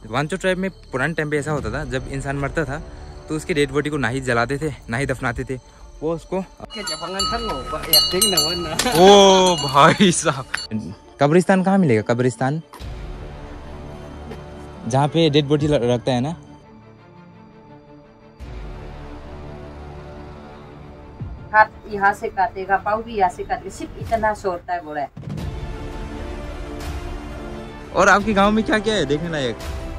Wancho tribe में पुराने time पे ऐसा होता था, जब इंसान मरता था तो उसकी डेड बॉडी को ना ही जलाते थे ना ही दफनाते थे, वो उसको ओ भाई साहब। कब्रिस्तान कहाँ मिलेगा? कब्रिस्तान जहाँ पे डेड बॉडी रखता है ना। हाथ यहाँ से काटेगा, पाँव भी यहाँ से काटेगा, सिर्फ इतना छोड़ता है बोला। और आपके गांव में क्या क्या है देखने लायक?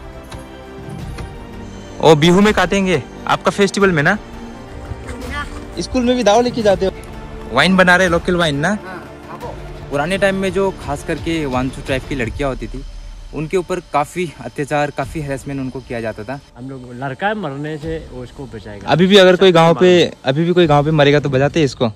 ओ बिहू में काटेंगे आपका फेस्टिवल में ना? स्कूल में भी दाव लेके जाते हो? वाइन बना रहे, लोकल वाइन ना? पुराने टाइम में जो खास करके वांचो ट्राइब की लड़कियां होती थी, उनके ऊपर काफी अत्याचार, काफी हैरेसमेंट उनको किया जाता था। हम लोग लड़का मरने से उसको बचाएगा। अभी भी अगर कोई गांव पे मरेगा तो बजाते हैं इसको।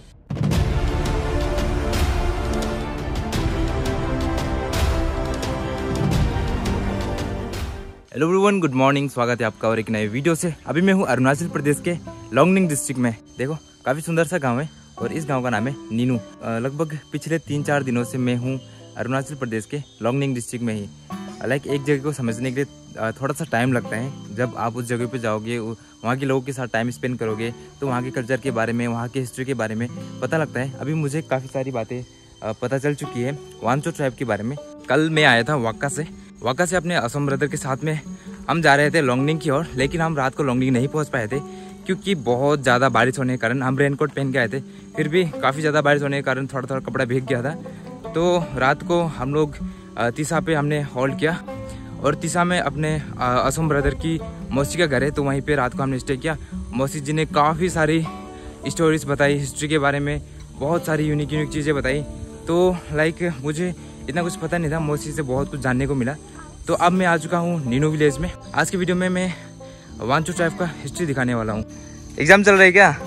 हेलो एवरीवन, गुड मॉर्निंग, स्वागत है आपका और एक नए वीडियो से। अभी मैं हूँ अरुणाचल प्रदेश के लोंगनिंग डिस्ट्रिक्ट में। देखो काफी सुंदर सा गांव है और इस गांव का नाम है नीनू। लगभग पिछले 3-4 दिनों से मैं हूँ अरुणाचल प्रदेश के लोंगनिंग डिस्ट्रिक्ट में ही। लाइक एक जगह को समझने के लिए थोड़ा सा टाइम लगता है। जब आप उस जगह पे जाओगे, वहाँ के लोगों के साथ टाइम स्पेंड करोगे तो वहाँ के कल्चर के बारे में, वहाँ की हिस्ट्री के बारे में पता लगता है। अभी मुझे काफ़ी सारी बातें पता चल चुकी है वांचो ट्राइब के बारे में। कल मैं आया था वाका से अपने असम ब्रदर के साथ में हम जा रहे थे लोंगनिंग की ओर, लेकिन हम रात को लोंगनिंग नहीं पहुँच पाए थे क्योंकि बहुत ज़्यादा बारिश होने के कारण। हम रेनकोट पहन के आए थे, फिर भी काफ़ी ज़्यादा बारिश होने के कारण थोड़ा थोड़ा कपड़ा भीग गया था। तो रात को हम लोग तीसा पे हमने होल्ड किया और तीसा में अपने असम ब्रदर की मौसी का घर है, तो वहीं पे रात को हमने स्टे किया। मौसी जी ने काफ़ी सारी स्टोरीज बताई हिस्ट्री के बारे में, बहुत सारी यूनिक चीज़ें बताई। तो लाइक मुझे इतना कुछ पता नहीं था, मौसी से बहुत कुछ जानने को मिला। तो अब मैं आ चुका हूँ नीनू विलेज में। आज की वीडियो में मैं वांचो ट्राइब का हिस्ट्री दिखाने वाला हूँ। एग्जाम चल रहा है क्या?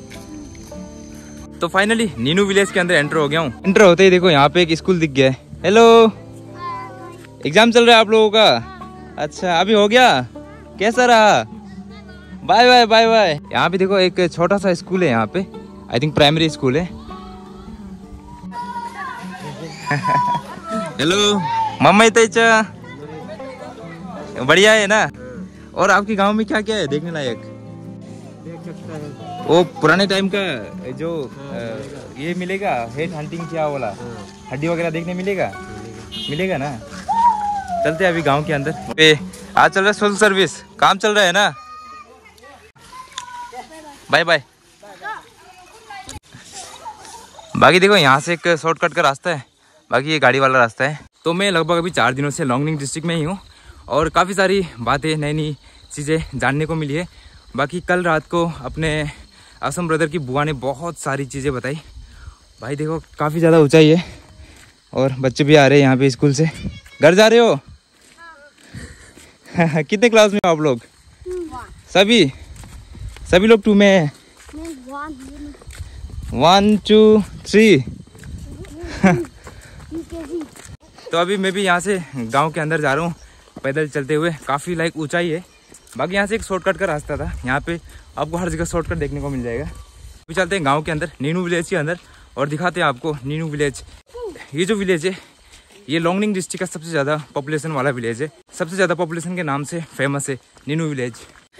तो फाइनली नीनू विलेज के अंदर एंटर हो गया हूँ। एंटर होते ही देखो यहाँ पे एक स्कूल दिख गया है। हेलो, एग्जाम चल रहा है आप लोगों का? अच्छा, अभी हो गया? कैसा रहा? Bye bye bye bye. यहाँ पे देखो एक छोटा सा स्कूल है, यहाँ पे आई थिंक प्राइमरी स्कूल है। हेलो मम्मा, इतना बढ़िया है ना? और आपके गांव में क्या क्या है देखने लायक? देख सकता है वो पुराने टाइम का जो ये मिलेगा, हेड हंटिंग क्या वाला, हड्डी वगैरह देखने मिलेगा ना? चलते हैं अभी गांव के अंदर पे। आज चल रहा है सोशल सर्विस, काम चल रहा है ना? Bye bye. बाकी देखो यहाँ से एक शॉर्टकट का रास्ता है, बाकी ये गाड़ी वाला रास्ता है। तो मैं लगभग अभी 4 दिनों से लोंगनिंग डिस्ट्रिक्ट में ही हूँ और काफ़ी सारी बातें, नई चीज़ें जानने को मिली है। बाकी कल रात को अपने असम ब्रदर की बुआ ने बहुत सारी चीज़ें बताई। भाई देखो काफ़ी ज़्यादा ऊंचाई है और बच्चे भी आ रहे हैं यहाँ पे स्कूल से। घर जा रहे हो? कितने क्लास में हो आप लोग? सभी लोग 2 में है? 1 2 3। तो अभी मैं भी यहाँ से गांव के अंदर जा रहा हूँ पैदल चलते हुए। काफ़ी लाइक ऊंचाई है। बाकी यहाँ से एक शॉर्टकट का रास्ता था, यहाँ पे आपको हर जगह शॉर्टकट देखने को मिल जाएगा। अभी चलते हैं गांव के अंदर, नीनू विलेज के अंदर, और दिखाते हैं आपको नीनू विलेज। ये जो विलेज है ये लोंगनिंग डिस्ट्रिक्ट का सबसे ज़्यादा पॉपुलेशन वाला विलेज है। सबसे ज़्यादा पॉपुलेशन के नाम से फेमस है नीनू विलेज।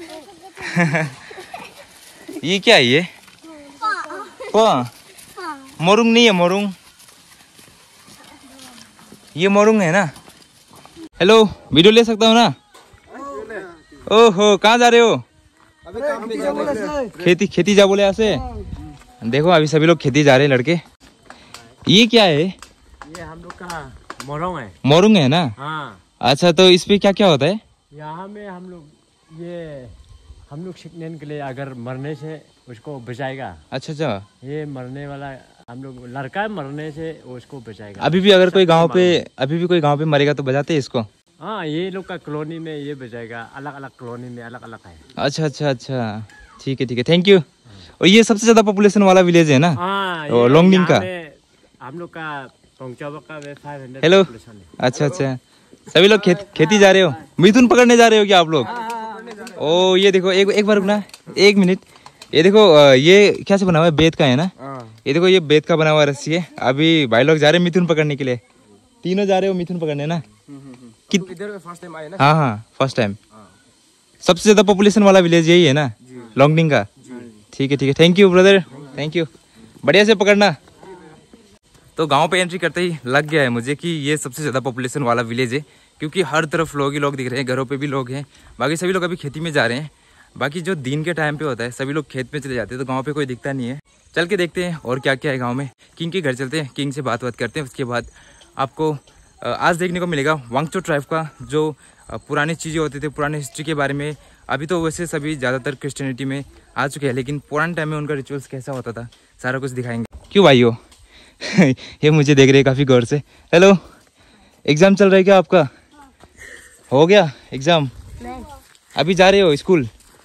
ये क्या है? ये मोरुंग नहीं है? मोरुंग, ये मोरुंग है ना? हेलो, वीडियो ले सकता हूँ ना? ओहो, कहाँ जा रहे हो? खेती जा बोले ऐसे। देखो अभी सभी लोग खेती जा रहे हैं लड़के। ये क्या है? ये हम लोग का मोरुंग है। मोरुंग है ना? हाँ। अच्छा, तो इस पे क्या क्या होता है? यहाँ में हम लोग सीखने के लिए, अगर मरने से उसको बचाएगा। अच्छा, ये मरने वाला हम लोग लड़का मरने से उसको बचाएगा। अभी भी अगर कोई गांव पे मरेगा तो बजाते हैं इसको? हाँ, ये लोग का कॉलोनी में ये बचाएगा, अलग अलग कॉलोनी में अलग अलग है। अच्छा, ठीक है, थैंक यू। और ये सबसे ज्यादा पॉपुलेशन वाला विलेज है ना? हाँ, लोंगनिंग का। हम लोग का पोंगचाबा का 500। हेलो, अच्छा, सभी लोग खेती जा रहे हो? मिथुन पकड़ने जा रहे हो क्या आप लोग? ओ ये देखो, एक बार रुकना, 1 मिनट। ये देखो ये क्या से बना हुआ है? बेत का है ना? ये देखो ये बेत का बना हुआ रस्सी है। अभी भाई लोग जा रहे हैं मिथुन पकड़ने के लिए। तीनों जा रहे हो मिथुन पकड़ने ना? इधर फर्स्ट टाइम आए ना? हाँ हाँ, फर्स्ट टाइम। सबसे ज्यादा पॉपुलेशन वाला विलेज यही है ना, लॉन्गनिंग का? ठीक है ठीक है, thank you brother, thank you, बढ़िया से पकड़ना। तो गांव पे एंट्री करते ही लग गया है मुझे कि ये सबसे ज़्यादा पॉपुलेशन वाला विलेज है, क्योंकि हर तरफ लोग ही लोग दिख रहे हैं, घरों पे भी लोग हैं। बाकी सभी लोग अभी खेती में जा रहे हैं। बाकी जो दिन के टाइम पे होता है सभी लोग खेत में चले जाते हैं, तो गांव पे कोई दिखता नहीं है। चल के देखते हैं और क्या क्या है गाँव में। किंग के घर चलते हैं, किंग से बात करते हैं। उसके बाद आपको आज देखने को मिलेगा वांगचो ट्राइब का जो पुरानी चीज़ें होती थी, पुरानी हिस्ट्री के बारे में। अभी तो वैसे सभी ज़्यादातर क्रिश्चियनिटी में आ चुके हैं, लेकिन पुराने टाइम में उनका रिचुअल्स कैसा होता था सारा कुछ दिखाएंगे। क्यों भाई हो? ये मुझे देख रहे हैं काफ़ी गौर से। हेलो, एग्ज़ाम चल रहा है क्या आपका? हो गया एग्ज़ाम? नहीं। अभी जा रहे हो स्कूल?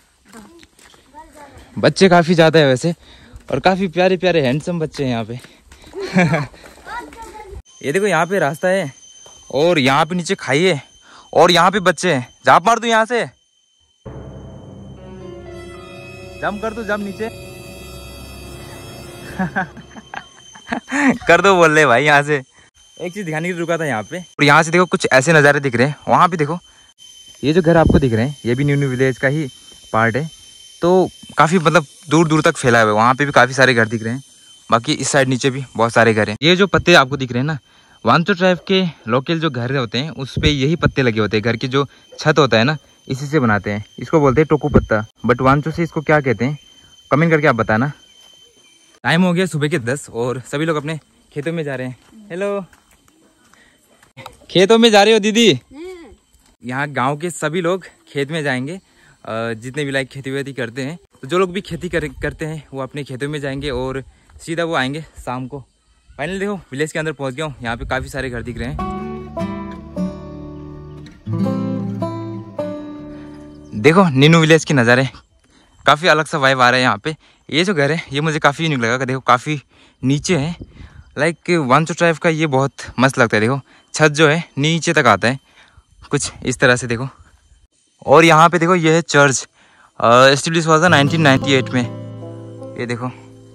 बच्चे काफ़ी ज़्यादा है वैसे, और काफ़ी प्यारे प्यारे हैंडसम बच्चे हैं यहाँ पे। ये देखो यहाँ पे रास्ता है, और यहाँ पे नीचे खाई है, और यहाँ पे बच्चे हैं। जाप मार दूं यहाँ से? जंप कर दो, जंप नीचे। कर दो बोल रहे भाई यहाँ से। एक चीज दिखाने के लिए रुका था यहाँ पे, और यहाँ से देखो कुछ ऐसे नज़ारे दिख रहे हैं। वहाँ पे देखो, ये जो घर आपको दिख रहे हैं ये भी न्यू विलेज का ही पार्ट है। तो काफ़ी मतलब दूर दूर तक फैला हुआ है। वहाँ पे भी काफ़ी सारे घर दिख रहे हैं। बाकी इस साइड नीचे भी बहुत सारे घर हैं। ये जो पत्ते आपको दिख रहे हैं ना, वांगचो ट्राइब के लोकल जो घर होते हैं उस पे यही पत्ते लगे होते हैं। घर की जो छत होता है ना, इसी से बनाते हैं। इसको बोलते हैं टोकू पत्ता, बट वांगचो से इसको क्या कहते हैं कमेंट करके आप बताना। टाइम हो गया सुबह के 10 और सभी लोग अपने खेतों में जा रहे हैं। हेलो, खेतों में जा रहे हो दीदी? यहाँ गांव के सभी लोग खेत में जाएंगे, जितने भी लाइक खेती वेती करते हैं। तो जो लोग भी खेती करते हैं वो अपने खेतों में जाएंगे और सीधा वो आएंगे शाम को। फाइनली देखो विलेज के अंदर पहुंच गया हूँ। यहाँ पे काफ़ी सारे घर दिख रहे हैं। देखो नीनू विलेज के नज़ारे, काफ़ी अलग सा वाइब आ रहा है यहाँ पे। ये जो घर है ये मुझे काफ़ी यूनिक लगा। देखो काफ़ी नीचे है, लाइक वांगचो ट्राइब का ये बहुत मस्त लगता है। देखो छत जो है नीचे तक आता है कुछ इस तरह से। देखो, और यहाँ पे देखो ये है चर्च, एस्टेब्लिश हुआ था 1998 में। ये देखो,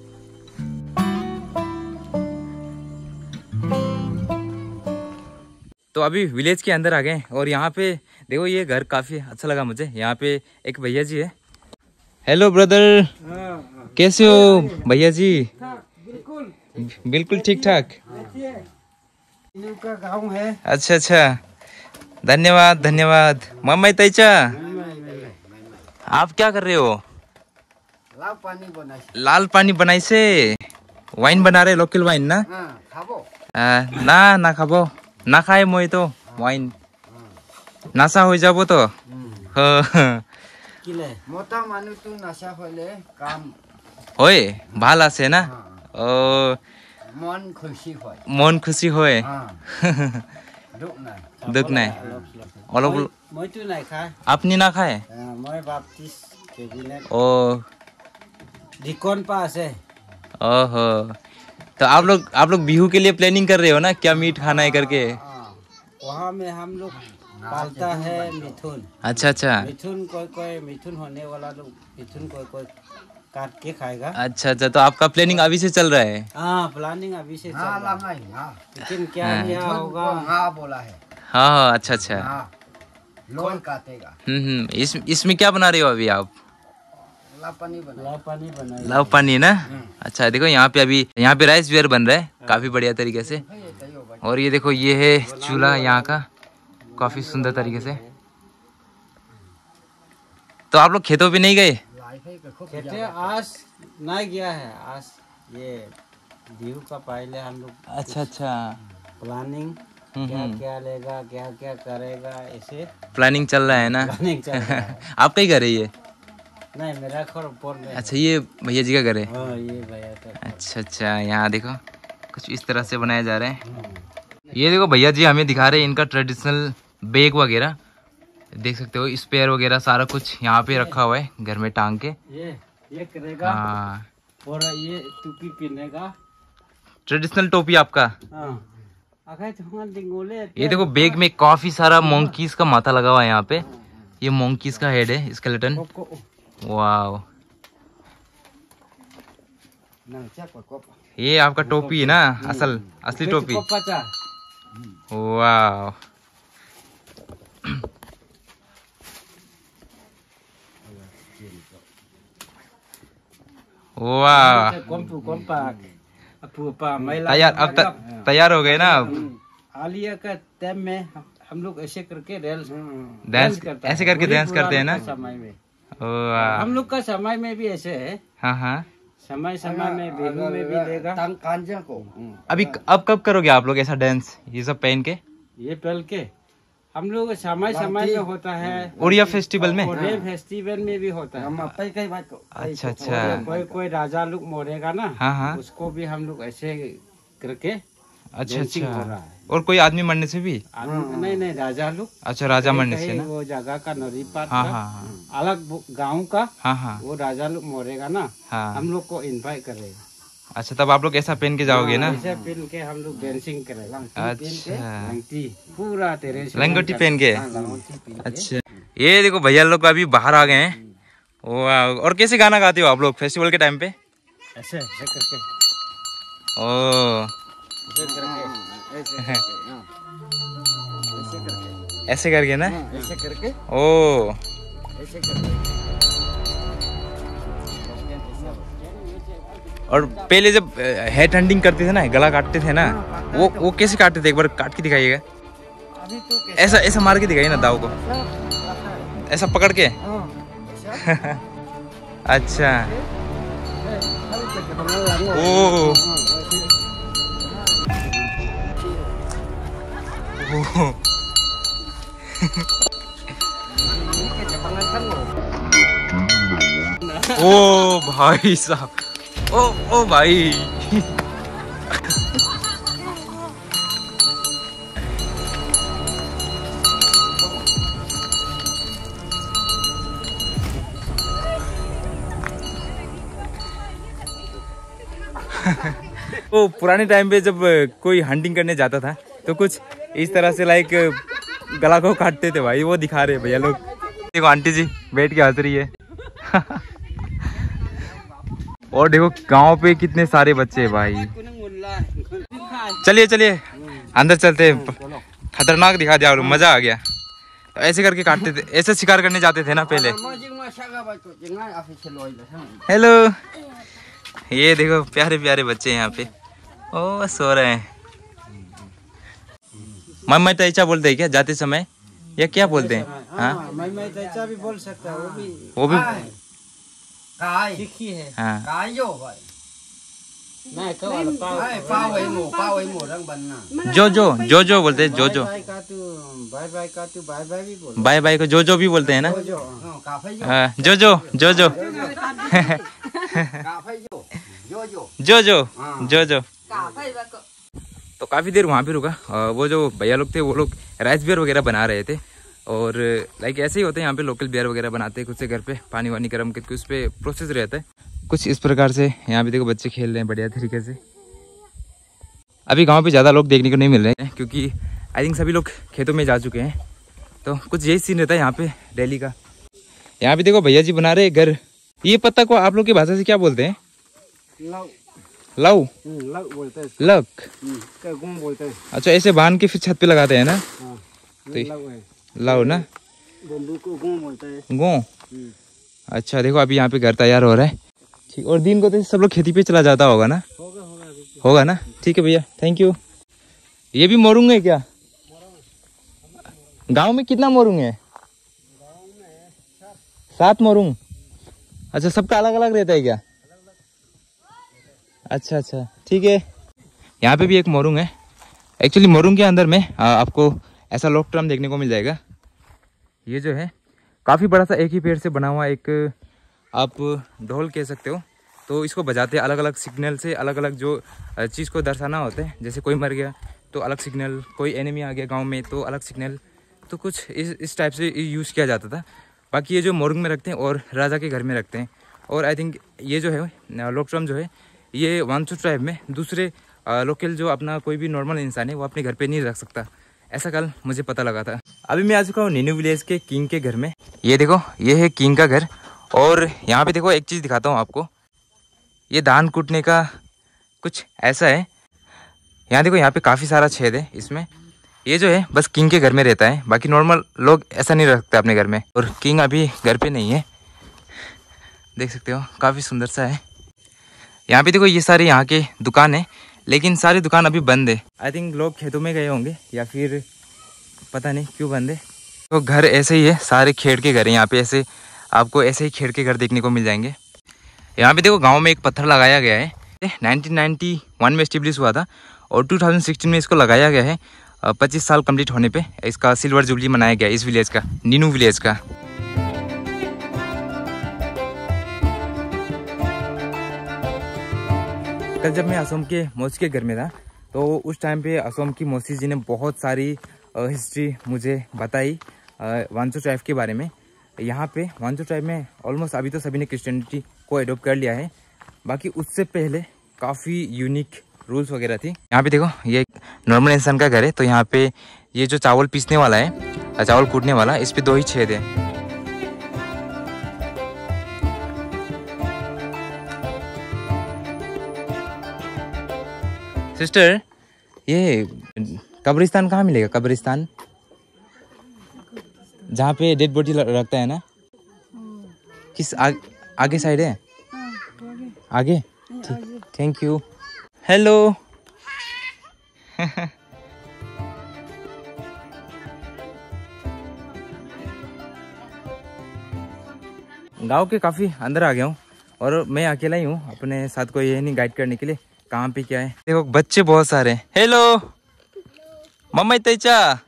तो अभी विलेज के अंदर आ गए और यहाँ पे देखो ये घर काफ़ी अच्छा लगा मुझे। यहाँ पे एक भैया जी है। हेलो ब्रदर, कैसे हो भैया जी? बिल्कुल ठीक ठाक। का गाँव है। अच्छा अच्छा, धन्यवाद धन्यवाद। मम्मी तैचा, आप क्या कर रहे हो? लाल पानी बनाई से वाइन बना रहे, लोकल वाइन ना? ना खाबो, ना खाए मैं तो वाइन, नासा हो जाबो तो। मोटा मानु तू नशा होले काम होए ভাল আছে ना? ओ मन खुशी होय, मन खुशी होए। दुख নাই অলপ মই তো নাই খায়। আপনি না খায়? মই বাপতিস কেবিনেট ओ डिकॉन पा আছে। ओहो, तो आप लोग बिहू के लिए प्लानिंग कर रहे हो ना, क्या मीट खाना है करके? वहाँ में हम लोग पालता है मिथुन। अच्छा अच्छा मिथुन कोई मिथुन होने वाला लोग मिथुन कोई काट के खाएगा। अच्छा अच्छा, तो आपका प्लानिंग अभी से चल रहा है? हाँ, प्लानिंग अभी से चल रहा है, लेकिन क्या क्या होगा हाँ बोला है। हाँ हाँ, अच्छा अच्छा, लोन काटेगा। इसमें क्या बना रहे हो अभी आप? लाव पानी बना। लाव पानी ना? अच्छा, देखो यहाँ पे अभी यहाँ पे राइस वेयर बन रहा है काफी बढ़िया तरीके से। और ये देखो ये है चूल्हा यहाँ का, काफी सुंदर तरीके से। तो आप लोग खेतों पे नहीं गए? खेते आज नहीं गया है। आज ये बिहू का पहले हम लोग अच्छा अच्छा, प्लानिंग क्या क्या लेगा क्या क्या करेगा ऐसे प्लानिंग चल रहा है ना? प्लानिंग चल रहा है। आपका ही घर है ये? नहीं, मेरा घर ऊपर में। अच्छा, ये भैया जी का घर है? हाँ, ये भैया का। अच्छा अच्छा, यहाँ देखो कुछ इस तरह से बनाया जा रहा है। ये देखो भैया जी हमें दिखा रहे हैं इनका ट्रेडिशनल बैग वगैरह, देख सकते हो स्पेयर वगैरह सारा कुछ यहाँ पे रखा हुआ है घर में टांग के। ये करेगा। हाँ, और ये टोपी पहनेगा, ट्रेडिशनल टोपी आपका। हाँ। ये देखो बैग में काफी सारा मोंकीज का माथा लगा हुआ है यहाँ पे। ये मोंकीज का हेड है, स्केलेटन। वाव, ये आपका टोपी है ना, असली टोपी। वाव, वाह, तैयार, अब तैयार हो गए ना आप। आलिया का टाइम में हम लोग ऐसे करके डांस ऐसे करके डांस करते हैं ना समय में। वाह, हम लोग का समय में भी ऐसे है। हाँ हाँ। समय समय में बिहू में भी लेगा। अभी अब कब करोगे आप लोग ऐसा डांस, ये सब पहन के? ये पहन के हम लोग समय समय में होता है। उड़िया फेस्टिवल में? उड़िया फेस्टिवल में भी होता है। अच्छा अच्छा। कोई राजा लोग मोरेगा ना, हाँ हाँ। उसको भी हम लोग ऐसे करके अच्छा dancing हो अच्छा। रहा है। और कोई आदमी मरने से भी? नहीं, राजा लोग। अच्छा, राजा मरने से ना? वो जगह का नदी पार हाँ का, हाँ हाँ अलग गांव का, हाँ हाँ वो राजा लोग मोरेगा ना, हाँ। हम लोग को इनवाइट करेगा। अच्छा, तब आप लोग ऐसा पहन के जाओगे ना? ऐसे पहन के हम लोग डांसिंग करेगा। अच्छा, पूरा तेरे से लंगोटी पहन के। अच्छा, ये देखो भैया लोग अभी बाहर आ गए हैं। वाह, और कैसे गाना गाते हो आप लोग फेस्टिवल के टाइम पे? ऐसे ऐसे करके, ओ, ऐसे करके ना? ऐसे करके, ओ, ऐसे करके। और पहले जब हेड हंटिंग करते थे ना, गला काटते थे ना, वो कैसे काटते थे? एक बार काट के दिखाइएगा। अभी तो ऐसा ऐसा मार के दिखाइए ना दाव को, ऐसा पकड़ के। अच्छा, ओ, ओ भाई साहब, ओ भाई। वो पुराने टाइम पे जब कोई हंटिंग करने जाता था तो कुछ इस तरह से लाइक गला को काटते थे भाई। वो दिखा रहे भैया लोग। देखो आंटी जी बैठ के हंस रही है। और देखो गांव पे कितने सारे बच्चे हैं भाई। चलिए चलिए अंदर चलते हैं, खतरनाक दिखा दिया और मजा आ गया। तो ऐसे करके काटते थे, ऐसे शिकार करने जाते थे ना पहले। हेलो, ये देखो प्यारे प्यारे बच्चे यहाँ पे। ओ सो रहे हैं। मम्मा तैचा बोलते हैं क्या जाते समय, या क्या बोलते हैं? हाँ, मैं तैचा भी बोल सकता है। वो भी ठीक ही है। हाँ। जो बोलते हैं, जो बाय बाय का तू बाय बाय भी बोल। बाय बाय को जो भी बोलते हैं ना। हाँ, जो तो काफी देर वहाँ पे रुका। वो जो भैया लोग थे वो लोग राइस बियर वगैरह बना रहे थे। और लाइक ऐसे ही होते हैं यहाँ पे, लोकल बियर वगैरह बनाते हैं खुद से घर पे, पानी वानी गर्म करके उस पर प्रोसेस रहता है कुछ इस प्रकार से। यहाँ पे देखो बच्चे खेल रहे हैं बढ़िया तरीके से। अभी गांव पे ज़्यादा लोग देखने को नहीं मिल रहे हैं क्योंकि आई थिंक सभी लोग खेतों में जा चुके हैं। तो कुछ यही सीन रहता है यहाँ पे डेली का। यहाँ पे देखो भैया जी बना रहे घर। ये पत्ता को आप लोग की भाषा से क्या बोलते हैं? लव बोलते हैं। लक बोलते हैं। अच्छा, ऐसे बांध के फिर छत पे लगाते हैं ना। तो लव ना, को बोलते हैं। गो। अच्छा देखो अभी यहाँ पे घर तैयार हो रहा है। ठीक, और दिन को तो सब लोग खेती पे चला जाता होगा ना? होगा ना। ठीक है भैया, थैंक यू। ये भी मोरूंग है क्या? गांव में कितना मोरूंग है? 7 मोरूंग। अच्छा, सबका अलग अलग रहता है क्या? अच्छा अच्छा, ठीक है। यहाँ पे भी एक मोरूंग है। एक्चुअली मोरूंग के अंदर में आपको ऐसा लॉक ड्रम देखने को मिल जाएगा। ये जो है काफ़ी बड़ा सा एक ही पेड़ से बना हुआ एक आप ढोल कह सकते हो। तो इसको बजाते अलग अलग सिग्नल से, अलग अलग जो चीज़ को दर्शाना होता है। जैसे कोई मर गया तो अलग सिग्नल, कोई एनिमी आ गया गांव में तो अलग सिग्नल। तो कुछ इस टाइप से यूज़ किया जाता था। बाकी ये जो मोरूंग में रखते हैं और राजा के घर में रखते हैं। और आई थिंक ये जो है लॉक ड्रम जो है ये वांचो ट्राइब में दूसरे लोकल जो अपना कोई भी नॉर्मल इंसान है वो अपने घर पे नहीं रख सकता। ऐसा कल मुझे पता लगा था। अभी मैं आ चुका हूँ नीनू विलेज के किंग के घर में। ये देखो ये है किंग का घर। और यहाँ पे देखो एक चीज़ दिखाता हूँ आपको। ये धान कूटने का कुछ ऐसा है। यहाँ देखो यहाँ पे काफ़ी सारा छेद है इसमें। ये जो है बस किंग के घर में रहता है, बाकी नॉर्मल लोग ऐसा नहीं रखते अपने घर में। और किंग अभी घर पे नहीं है, देख सकते हो काफ़ी सुंदर सा है। यहाँ पे देखो ये सारे यहाँ के दुकान है, लेकिन सारी दुकान अभी बंद है। आई थिंक लोग खेतों में गए होंगे या फिर पता नहीं क्यों बंद है। तो घर ऐसे ही है, सारे खेड़ के घर है यहाँ पे, ऐसे आपको ऐसे ही खेड़ के घर देखने को मिल जाएंगे। यहाँ पे देखो गांव में एक पत्थर लगाया गया है, 1991 में एस्टेब्लिश हुआ था और 2016 में इसको लगाया गया है। 25 साल कंप्लीट होने पे इसका सिल्वर जुबली मनाया गया इस विलेज का, नीनू विलेज का। कल जब मैं असम के मौसी के घर में था तो उस टाइम पे असम की मौसी जी ने बहुत सारी हिस्ट्री मुझे बताई वांचो ट्राइब के बारे में। यहाँ पे वांचो ट्राइब में ऑलमोस्ट अभी तो सभी ने क्रिश्चियनिटी को एडोप्ट कर लिया है, बाकी उससे पहले काफ़ी यूनिक रूल्स वगैरह थी। यहाँ पे देखो ये नॉर्मल इंसान का घर है, तो यहाँ पे ये जो चावल पीसने वाला है, चावल कूटने वाला, इस पे 2 ही छेद है। सिस्टर ये कब्रिस्तान कहाँ मिलेगा? कब्रिस्तान जहाँ पे डेड बॉडी रखता है ना, किस आगे साइड है? आगे, ठीक, थैंक यू। हेलो गांव के काफ़ी अंदर आ गया हूँ और मैं अकेला ही हूँ, अपने साथ कोई ये नहीं गाइड करने के लिए कहाँ पे क्या है। देखो बच्चे बहुत सारे हैं। हेलो मम्मा तेचा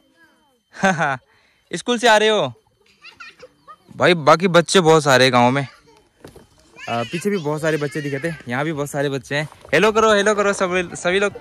स्कूल से आ रहे हो भाई? बाकी बच्चे बहुत सारे गांव में, पीछे भी बहुत सारे बच्चे दिखे थे, यहाँ भी बहुत सारे बच्चे हैं। हेलो करो सभी लोग।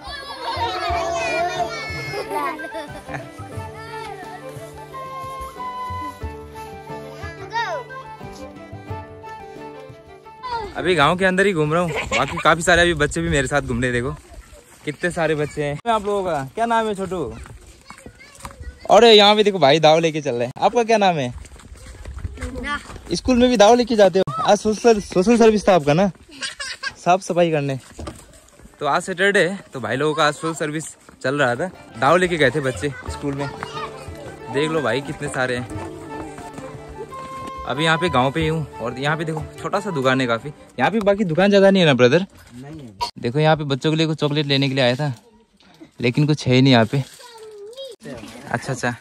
अभी गांव के अंदर ही घूम रहा हूँ, बाकी काफी सारे अभी बच्चे भी मेरे साथ घूम रहे। देखो कितने सारे बच्चे हैं। आप लोगों का क्या नाम है? छोटू। और यहाँ पे देखो भाई दाव लेके चल रहे हैं। आपका क्या नाम है? स्कूल में भी दाव लेके जाते हो? आज सोशल सर्विस था आपका ना, साफ सफाई करने। तो आज सैटरडे है तो भाई लोगों का आज सोशल सर्विस चल रहा था, दाव लेके गए थे बच्चे स्कूल में। देख लो भाई कितने सारे हैं। अभी यहाँ पे गांव पे ही हूँ और यहाँ पे देखो छोटा सा दुकान है काफी। यहाँ पे बाकी दुकान ज्यादा नहीं है ना ब्रदर? नहीं है। देखो यहाँ पे बच्चों के लिए कुछ चॉकलेट लेने के लिए आया था, लेकिन कुछ है ही नहीं यहाँ पे। अच्छा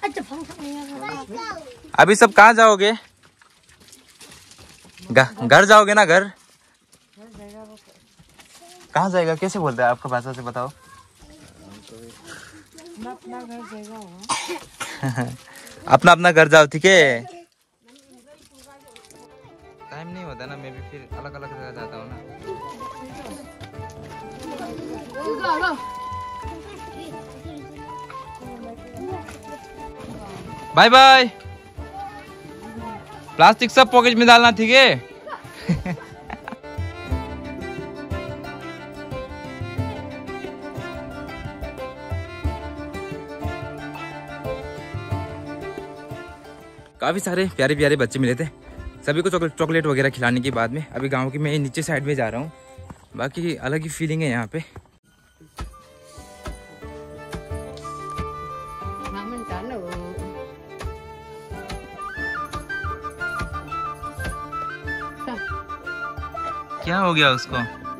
अभी सब कहाँ जाओगे? घर जाओगे ना? घर कहाँ जाएगा? कैसे बोलते हैं आपका भाषा से बताओ। अपना अपना घर जाओ, ठीक है? टाइम नहीं होता ना, मैं भी फिर अलग अलग जगह जाता हूँ ना। Bye bye. प्लास्टिक सब पॉकेट में डालना, ठीक है? काफी सारे प्यारे प्यारे बच्चे मिले थे, सभी को चॉकलेट वगैरह खिलाने के बाद में अभी गांव की मैं नीचे साइड में जा रहा हूँ। बाकी अलग ही फीलिंग है यहाँ पे। क्या हो गया उसको?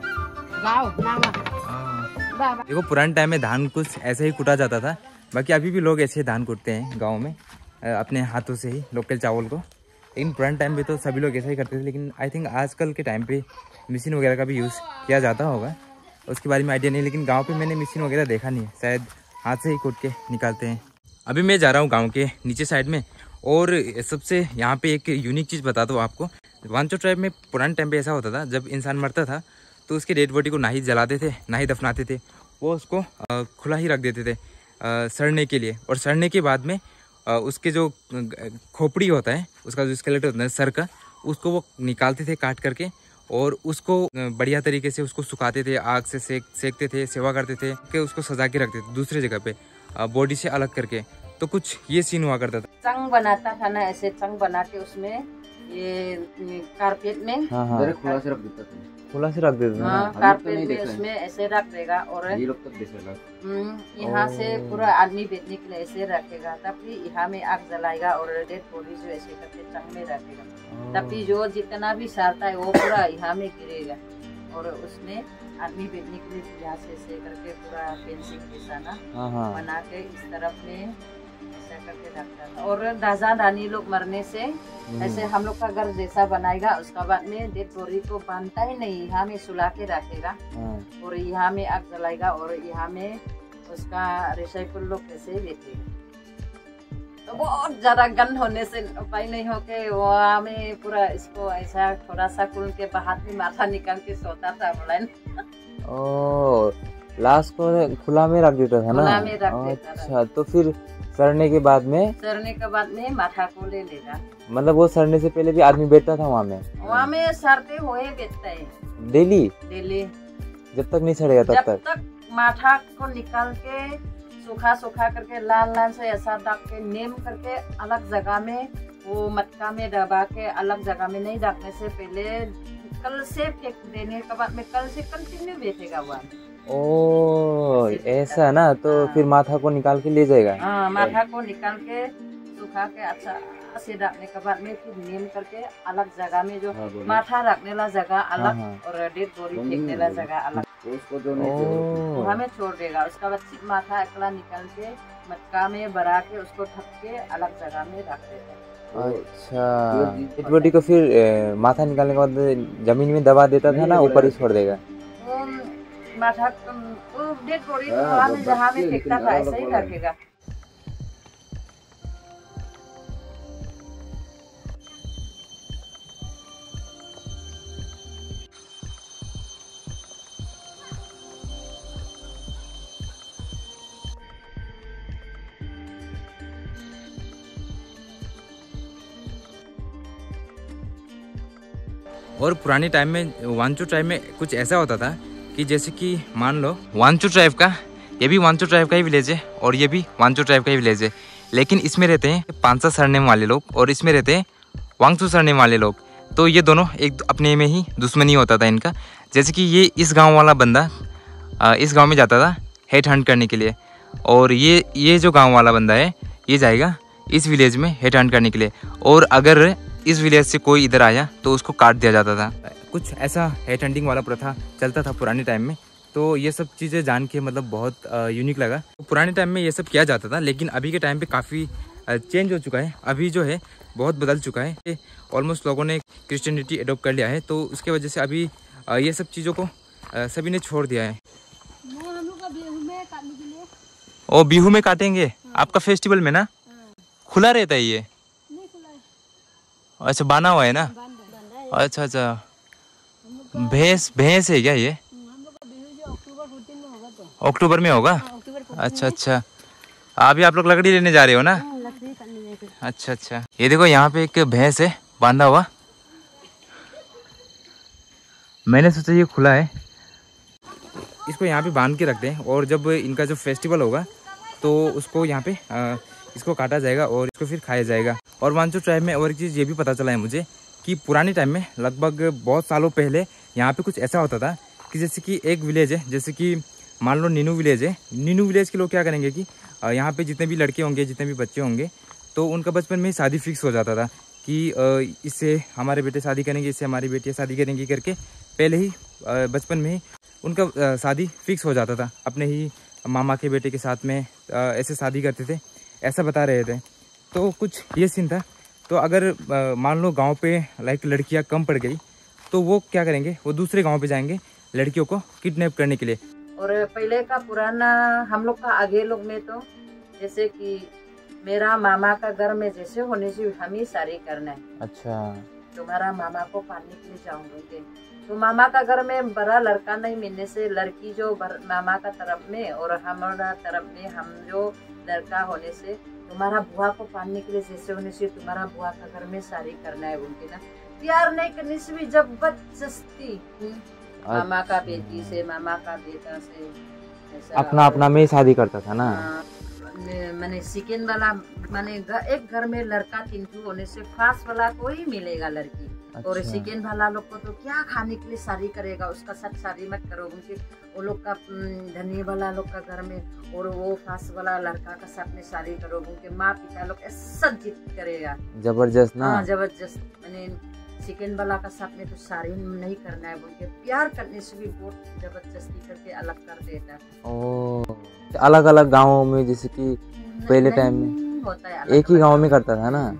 देखो पुराने टाइम में धान कुछ ऐसे ही कूटा जाता था, बाकी अभी भी लोग ऐसे धान कूटते हैं गांव में अपने हाथों से ही लोकल चावल को। लेकिन पुराने टाइम पे तो सभी लोग ऐसा ही करते थे, लेकिन आई थिंक आजकल के टाइम पे मशीन वगैरह का भी यूज़ किया जाता होगा, उसके बारे में आइडिया नहीं। लेकिन गाँव पे मैंने मशीन वगैरह देखा नहीं है, शायद हाथ से ही कूट के निकालते हैं। अभी मैं जा रहा हूँ गाँव के नीचे साइड में, और सबसे यहाँ पे एक यूनिक चीज़ बता दो आपको। वांचो ट्राइब में पुराने टाइम पे ऐसा होता था, जब इंसान मरता था तो उसके डेड बॉडी को ना ही जलाते थे ना ही दफनाते थे, वो उसको खुला ही रख देते थे सड़ने के लिए। और सड़ने के बाद में उसके जो खोपड़ी होता है, उसका जो स्केलेट होता है सर का, उसको वो निकालते थे काट करके, और उसको बढ़िया तरीके से उसको सुखाते थे, आग से सेकते थे, सेवा करते थे कि उसको सजा के रखते थे दूसरे जगह पे बॉडी से अलग करके। तो कुछ ये सीन हुआ करता था। चंग बनाता था ना, ऐसे चंग बना के उसमें ये कारपेट में खुला से रख देता था। खुला से रख देता था। हाँ, कारपेट में उसमें ऐसे रख देगा और ये लोग तब यहाँ से पूरा आदमी बैठने के लिए ऐसे रखेगा, तभी यहाँ में आग जलाएगा और डेड बॉडी जो ऐसे करके चंग में रखेगा, तभी जो जितना भी सारता है वो पूरा यहाँ में गिरेगा और उसमें आदमी बैठने के लिए यहाँ से ऐसे करके पूरा फेंसिंग जैसा ना बना के इस तरफ में ऐसा करके रखता था। और राजा रानी लोग मरने से ऐसे हम लोग का घर जैसा बनाएगा, उसका बाद में डेड बॉडी को बांधता ही नहीं, यहाँ में सुला के रखेगा और यहाँ में आग जलाएगा और यहाँ में उसका रिसाइकल लोग कैसे बैठेगा। तो बहुत ज्यादा गन होने से उपाय नहीं हो के वहाँ में पूरा इसको ऐसा थोड़ा सा खुल के बाहर में माथा निकाल के सोता था बोला। लाश को खुला में रख देता था ना। खुला में रख देता था। अच्छा, तो फिर सड़ने के बाद में माथा को ले लेगा। मतलब वो सड़ने से पहले भी आदमी बैठता था वहाँ में? वहाँ में सड़ते हुए बैठता है डेली जब तक नहीं सड़ेगा तब तक माथा को निकाल के सूखा करके लाल से ऐसा ढक के नेम करके अलग जगह में वो मटका में दबा के अलग जगह में नहीं रखने से पहले कल से फेंक देने के बाद में कल से कंटिन्यू बैठेगा वहाँ। ओ ऐसा ना, तो फिर माथा को निकाल के ले जाएगा। हाँ, माथा को निकाल के सुखा के अच्छा से रखने के बाद में फिर नेम करके अलग जगह में जो माथा रखने वाला जगह अलग और डेड बॉडी फेंकने वाला जगह अलग उसको जो हमें छोड़ देगा। उसका बाद सिर्फ माथा अकेला निकाल के मटका में भरा के उसको ढक के अलग जगह में रख देगा। अच्छा, डेड बॉडी को फिर माथा निकालने के बाद जमीन में दबा देता था ना, ऊपर ही छोड़ देगा। माथा डेड बॉडी वहाँ में जहाँ में फेंकता था ऐसा ही रखेगा। और पुराने टाइम में वांचो ट्राइब में कुछ ऐसा होता था कि जैसे कि मान लो वांचो ट्राइब का, ये भी वांचो ट्राइब का ही विलेज है और ये भी वांचो ट्राइब का ही विलेज है, लेकिन इसमें रहते हैं पांचा सरनेम वाले लोग और इसमें रहते हैं वांगचू सरनेम वाले लोग। तो ये दोनों एक अपने में ही दुश्मनी होता था इनका। जैसे कि ये इस गाँव वाला बंदा इस गाँव में जाता था हेड हंट करने के लिए, और ये जो गाँव वाला बंदा है ये जाएगा इस विलेज में हेड हंट करने के लिए, और अगर इस विलेज से कोई इधर आया तो उसको काट दिया जाता था। कुछ ऐसा हेड हंटिंग वाला प्रथा चलता था पुराने टाइम में। तो ये सब चीज़ें जान के मतलब बहुत यूनिक लगा। तो पुराने टाइम में ये सब किया जाता था, लेकिन अभी के टाइम पे काफ़ी चेंज हो चुका है। अभी जो है बहुत बदल चुका है, ऑलमोस्ट लोगों ने क्रिश्चियनिटी एडोप्ट कर लिया है, तो उसके वजह से अभी ये सब चीज़ों को सभी ने छोड़ दिया है। ओ बिहू में काटेंगे आपका फेस्टिवल में ना? खुला रहता है ये? अच्छा, बाना हुआ है ना? अच्छा अच्छा, भैंस है क्या ये? अक्टूबर में होगा? अच्छा अच्छा, अभी आप लोग लकड़ी लेने जा रहे हो ना? अच्छा अच्छा, ये देखो यहाँ पे एक भैंस है बांधा हुआ। मैंने सोचा ये खुला है, इसको यहाँ पे बांध के रखते हैं और जब इनका जो फेस्टिवल होगा तो उसको यहाँ पे इसको काटा जाएगा और इसको फिर खाया जाएगा। और वांचो ट्राइब में और एक चीज़ ये भी पता चला है मुझे कि पुराने टाइम में लगभग बहुत सालों पहले यहाँ पे कुछ ऐसा होता था कि जैसे कि एक विलेज है, जैसे कि मान लो नीनू विलेज है। नीनू विलेज के लोग क्या करेंगे कि यहाँ पे जितने भी लड़के होंगे, जितने भी बच्चे होंगे, तो उनका बचपन में ही शादी फिक्स हो जाता था कि इससे हमारे बेटे शादी करेंगे, इससे हमारी बेटियाँ शादी करेंगी करके पहले ही बचपन में ही उनका शादी फिक्स हो जाता था। अपने ही मामा के बेटे के साथ में ऐसे शादी करते थे, ऐसा बता रहे थे। तो कुछ ये सीन था। तो अगर मान लो गांव पे लाइक लड़कियां कम पड़ गई तो वो क्या करेंगे, वो दूसरे गांव पे जाएंगे लड़कियों को किडनैप करने के लिए। और पहले का पुराना हम लोग का आगे लोग में तो जैसे कि मेरा मामा का घर में जैसे होने से हम ही शादी करना है। अच्छा, तुम्हारा मामा को पाने के लिए जाऊंगे, तो मामा का घर में बड़ा लड़का नहीं मिलने से लड़की जो मामा का तरफ में और हमारा तरफ में हम जो लड़का होने से तुम्हारा बुआ को पाने के लिए जैसे होने से तुम्हारा बुआ का घर में शादी करना है उनके ना। प्यार नहीं करने से भी जबरदस्ती मामा का बेटी से, मामा का बेटा से, अपना अपना में शादी करता था ना। मैंने सेकेंड वाला माने एक घर में लड़का 3 होने से फर्स्ट वाला को ही मिलेगा लड़की। अच्छा। और सेकेंड वाला लोग को तो क्या खाने के लिए शादी करेगा, उसका साथ शादी मत करो, उनके वो लोग का धनी वाला लोग का घर में, और वो फर्स्ट वाला लड़का का साथ में शादी करो, उनके माँ पिता लोग ऐसा जिद करेगा जबरदस्त ना। हाँ जबरदस्त। मैंने सेकेंड वाला का साथ में तो शादी नहीं करना है बोल के प्यार करने से भी बहुत जबरदस्ती करके अलग कर देता है। ओ, अलग अलग गाँवों में जैसे कि पहले टाइम में होता है एक ही गांव में करता था ना,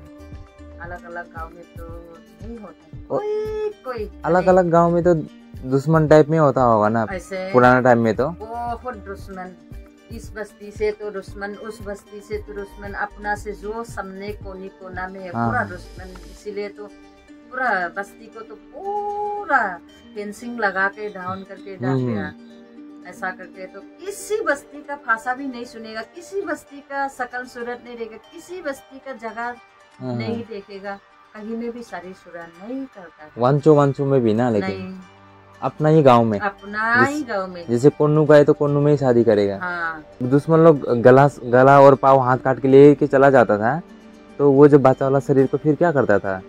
अलग अलग गांव में तो नहीं होता, कोई अलग अलग गांव में तो दुश्मन टाइप में होता होगा ना ऐसे पुराना टाइम में तो। बहुत दुश्मन, इस बस्ती से तो दुश्मन, उस बस्ती से तो दुश्मन, अपना से जो सामने कोनी कोना में है पूरा दुश्मन। इसीलिए तो पूरा बस्ती को तो पूरा फेंसिंग लगा के डाउन करके डाल दिया। ऐसा करके तो किसी बस्ती का भाषा भी नहीं सुनेगा, किसी बस्ती का शकल सूरत नहीं देखेगा, किसी बस्ती का जगह नहीं देखेगा, कहीं में भी शादी शुरा नहीं करता। वांचो में भी ना, लेकिन नहीं, अपना ही गांव में, अपना ही गांव में। जैसे कोन्नू का है तो कोन्नू में ही शादी करेगा। हाँ। दुश्मन लोग गला और पाव हाथ काट के ले के चला जाता था, तो वो जब बचा वाला शरीर को फिर क्या करता था?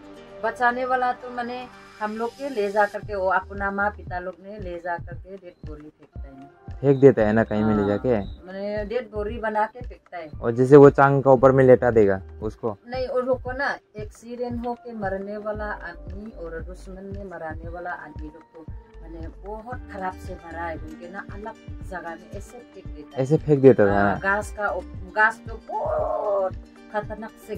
बचाने वाला तो मैंने हम लोग के ले जा करके वो अपना माँ पिता लोग ने ले जा करके डेड बोरी फेंक देता है ना कहीं में ले जाके, मैंने डेड बोरी बना के फेंकता है। और जैसे वो चांग का ऊपर में लेटा देगा उसको। नहीं, उन लोग को ना एक्सीडेंट हो के मरने वाला आदमी और दुश्मन में मराने वाला आदमी लोग को मैंने बहुत खराब से मरा है, उनके ना अलग जगह में ऐसे फेंक देता है। ऐसे फेंक देता था ना। घास तो बहुत खतरनाक से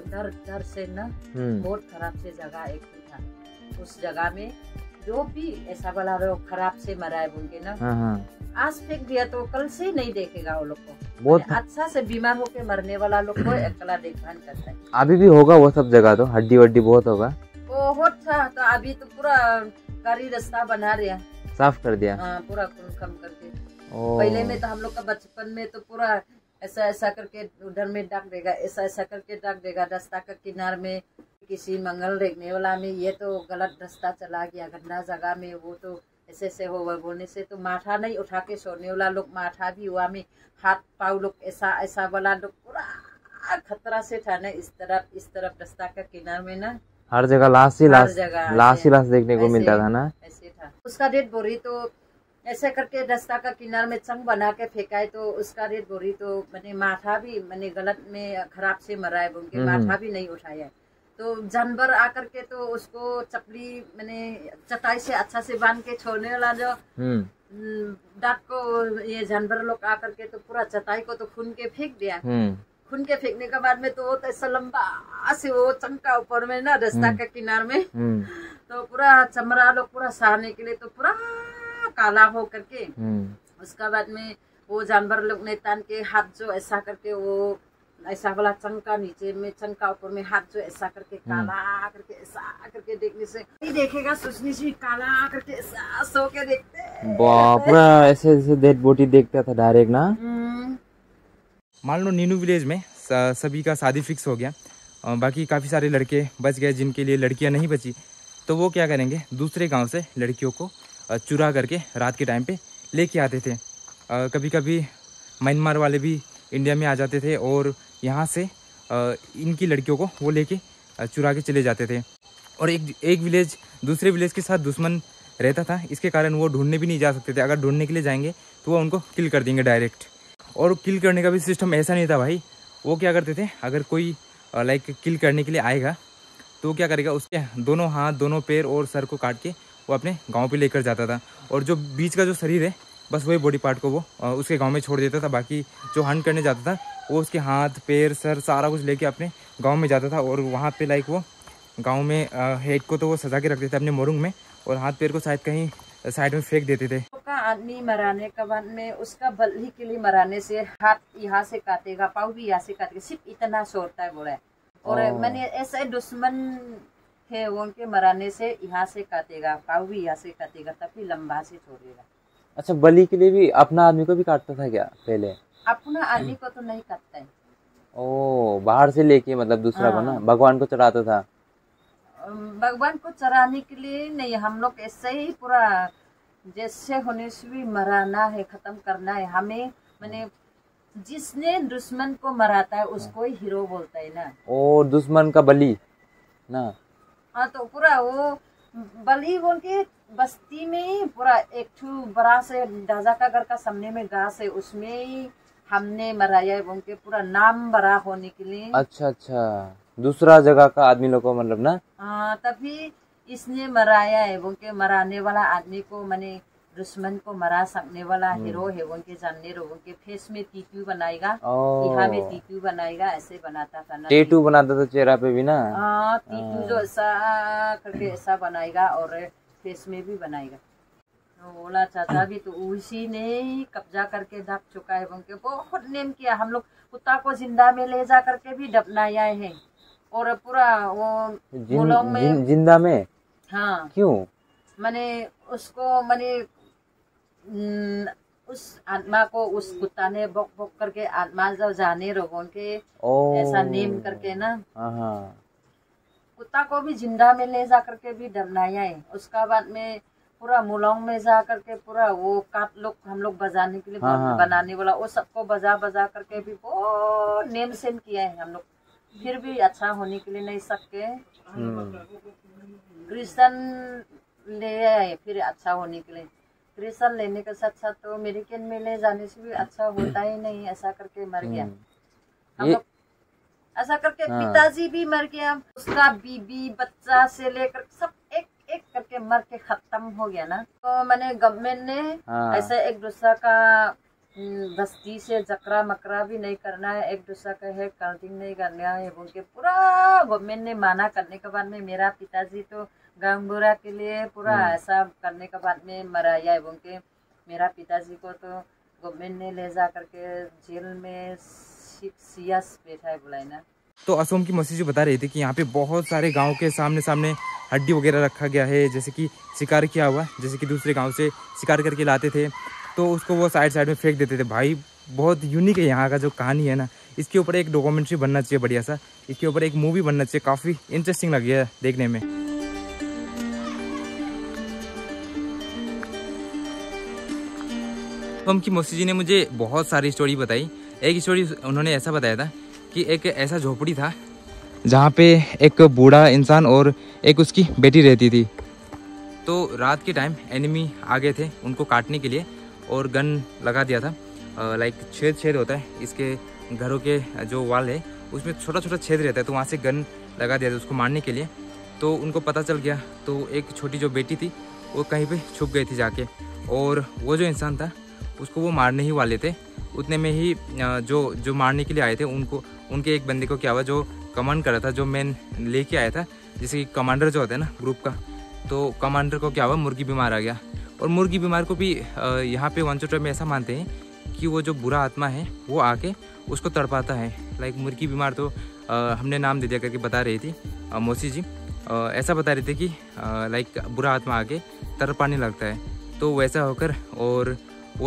डर से ना बहुत खराब से जगह एक था, उस जगह में जो भी ऐसा वाला खराब से मरा है उनके ना, आज फेंक दिया तो कल से नहीं देखेगा वो लोग को। बहुत अच्छा से बीमार होके मरने वाला लोग को अकेला देखभाल करता है। अभी भी होगा वो सब जगह, तो हड्डी वड्डी बहुत होगा। बहुत था, तो अभी तो पूरा गाड़ी रास्ता बना दिया, साफ कर दिया। पूरा कम करके। पहले में तो हम लोग का बचपन में तो पूरा ऐसा ऐसा करके उधर में डाक देगा, ऐसा ऐसा करके डाक देगा, रास्ता का किनार में किसी मंगल देखने वाला में ये तो गलत रास्ता चला गया गंदा जगह में, वो तो ऐसे से हो बोलने से तो माथा नहीं उठा के सोने वाला लोग, माथा भी हुआ में हाथ पाव लोग ऐसा ऐसा वाला लोग पूरा खतरा से था ना। इस तरफ रास्ता का किनार में ना हर जगह लाश ही लाश देखने को मिलता था ना। ऐसे था उसका डेड बोरी तो ऐसे करके रास्ता का किनार में चंग बना के फेंका है, तो उसका डेड बोरी तो मैंने माथा भी मैंने गलत में खराब से मरा है, उनके माथा भी नहीं उठाया है। तो जानवर आकर के तो उसको चपली मैंने चटाई से अच्छा से बांध के छोड़ने वाला जो डाक को ये जानवर लोग आकर के तो पूरा चटाई को तो खून के फेंक दिया। खून के फेंकने के बाद में तो वो तो ऐसा लंबा से वो चंका ऊपर में ना रास्ता के किनार में तो पूरा चमड़ा लोग पूरा सहारने के लिए तो पूरा काला हो करके उसका बाद में वो जानवर लोग ने तान के हाथ जो ऐसा करके वो ऐसा वाला चंका नीचे में चंका ऊपर में हाथ जो ऐसा करके काला करके ऐसा करके देखने से नहीं देखेगा, सोचने से काला करके ऐसा सो के देखते पूरा ऐसे ऐसे डेड बॉडी देखता था डायरेक्ट ना। मान लो नीनू विलेज में सभी का शादी फिक्स हो गया, बाकी काफ़ी सारे लड़के बच गए जिनके लिए लड़कियां नहीं बची, तो वो क्या करेंगे दूसरे गांव से लड़कियों को चुरा करके रात के टाइम पे लेके आते थे। कभी कभी म्यांमार वाले भी इंडिया में आ जाते थे और यहाँ से इनकी लड़कियों को वो लेके चुरा के चले जाते थे। और एक विलेज दूसरे विलेज के साथ दुश्मन रहता था, इसके कारण वो ढूंढने भी नहीं जा सकते थे। अगर ढूंढने के लिए जाएंगे तो वो उनको किल कर देंगे डायरेक्ट। और किल करने का भी सिस्टम ऐसा नहीं था भाई, वो क्या करते थे अगर कोई लाइक किल करने के लिए आएगा तो क्या करेगा उसके दोनों हाथ दोनों पैर और सर को काट के वो अपने गांव पे लेकर जाता था, और जो बीच का जो शरीर है बस वही बॉडी पार्ट को वो उसके गांव में छोड़ देता था। बाकी जो हंट करने जाता था वो उसके हाथ पैर सर सारा कुछ लेके अपने गांव में जाता था, और वहाँ पे लाइक वो गांव में हेड को तो वो सजा के रखते थे अपने मोरुंग में, और हाथ पैर को शायद कहीं साइड में फेंक देते थे। आदमी मराने के बाद में उसका बल्ली के लिए मराने से हाथ यहाँ से काटेगा, पाँव भी यहाँ से काटेगा, सिर्फ इतना सोचता है बोला है। और मैंने ऐसे दुश्मन है वो उनके मराने से यहाँ से काटेगा, पाँव भी यहाँ से काटेगा, तभी लंबा से छोड़ेगा। अच्छा, बलि के लिए भी अपना आदमी को भी काटता था क्या पहले? अपना आदमी को तो नहीं काटता है। ओ, बाहर से लेके मतलब दूसरा को ना भगवान को चढ़ाता था। भगवान को चढ़ाने के लिए नहीं, हम लोग ऐसे ही पूरा जैसे होने से भी मराना है, खत्म करना है हमें। मैंने जिसने दुश्मन को मराता है उसको ही हीरो बोलता है ना। और दुश्मन का बलि ना। हाँ, तो पूरा वो बलि बोल के बस्ती में ही पूरा एक बड़ा से दादा का घर का सामने में घास है, उसमें ही हमने मराया है बोल के पूरा नाम बड़ा होने के लिए। अच्छा अच्छा, दूसरा जगह का आदमी लोग को मतलब ना। हाँ, तभी इसने मराया है बोल के, मराने वाला आदमी को माने दुश्मन को मरा सकने वाला हीरो है बोल के जानने रहो के फेस में टीटू बनाएगा, यहाँ में टीटू बनाएगा, ऐसे बनाता था ना। टेटू बनाता था चेहरा पे भी ना। हाँ, टीटू जो ऐसा करके ऐसा बनाएगा और फेस में भी बनाएगा। तो बोला चाचा भी तो उसी ने कब्जा करके ढक चुका है बोल के बहुत नेम किया। हम लोग कुत्ता को जिंदा में ले जा करके भी दफनाया है और पूरा वो में जिंदा में। हाँ, क्यों? माने उसको माने उस आत्मा को उस कुत्ता ने बक बक करके आत्मा जब जाने रोगों के ऐसा नेम करके ना। कुत्ता को भी जिंदा में ले जा करके भी दफनाया है। उसका बाद में पूरा मुलौंग में जा करके पूरा वो काट लोग हम लोग बजाने के लिए बनाने वाला वो सबको बजा बजा करके भी वो नेम सेम किया है हम लोग, फिर भी अच्छा होने के लिए नहीं सके। क्रिश्चियन ले आए फिर अच्छा होने के लिए। क्रिश्चियन लेने के साथ साथ तो अमेरिकन में ले जाने से भी अच्छा होता ही नहीं, ऐसा करके मर गया हम लोग। ऐसा करके पिताजी भी मर गया, उसका बीबी बच्चा से लेकर सब एक एक करके मर के खत्म हो गया ना। तो मैंने गवर्नमेंट ने ऐसा एक दूसरा का बस्ती से जकरा मकरा भी नहीं करना है, एक दूसरा का है काउंटिंग नहीं करना है बोल के पूरा गवर्नमेंट ने माना करने के बाद में मेरा पिताजी तो गंगूरा के लिए पूरा ऐसा करने के बाद में मराया है बोल के मेरा पिताजी को तो गवर्नमेंट ने ले जा करके जेल में 6 years बैठा है बुलाए ना। तो असोम की मौसी जी बता रही थी कि यहाँ पे बहुत सारे गांव के सामने सामने हड्डी वगैरह रखा गया है, जैसे कि शिकार किया हुआ, जैसे कि दूसरे गांव से शिकार करके लाते थे तो उसको वो साइड साइड में फेंक देते थे। भाई बहुत यूनिक है यहाँ का जो कहानी है ना, इसके ऊपर एक डॉक्यूमेंट्री बनना चाहिए बढ़िया सा, इसके ऊपर एक मूवी बनना चाहिए, काफ़ी इंटरेस्टिंग लगी है देखने में। असोम की मौसी जी ने मुझे बहुत सारी स्टोरी बताई। एक स्टोरी उन्होंने ऐसा बताया था कि एक ऐसा झोपड़ी था जहाँ पे एक बूढ़ा इंसान और एक उसकी बेटी रहती थी। तो रात के टाइम एनिमी आ गए थे उनको काटने के लिए और गन लगा दिया था। लाइक छेद होता है इसके घरों के जो वाल है उसमें छोटा छोटा छेद रहता है, तो वहाँ से गन लगा दिया था उसको मारने के लिए। तो उनको पता चल गया, तो एक छोटी जो बेटी थी वो कहीं पे छुप गई थी जाके, और वो जो इंसान था उसको वो मारने ही वाले थे। उतने में ही जो मारने के लिए आए थे उनके एक बंदे को क्या हुआ, जो कमांड कर रहा था, जो मैन लेके आया था, जैसे कि कमांडर जो होता है ना ग्रुप का, तो कमांडर को क्या हुआ, मुर्गी बीमार आ गया। और मुर्गी बीमार को भी यहाँ पे वांचो ट्राइब में ऐसा मानते हैं कि वो जो बुरा आत्मा है वो आके उसको तड़पाता है। लाइक मुर्गी बीमार तो हमने नाम दे दिया करके बता रही थी मौसी जी, ऐसा बता रहे थे कि लाइक बुरा आत्मा आके तड़पाने लगता है। तो वैसा होकर और वो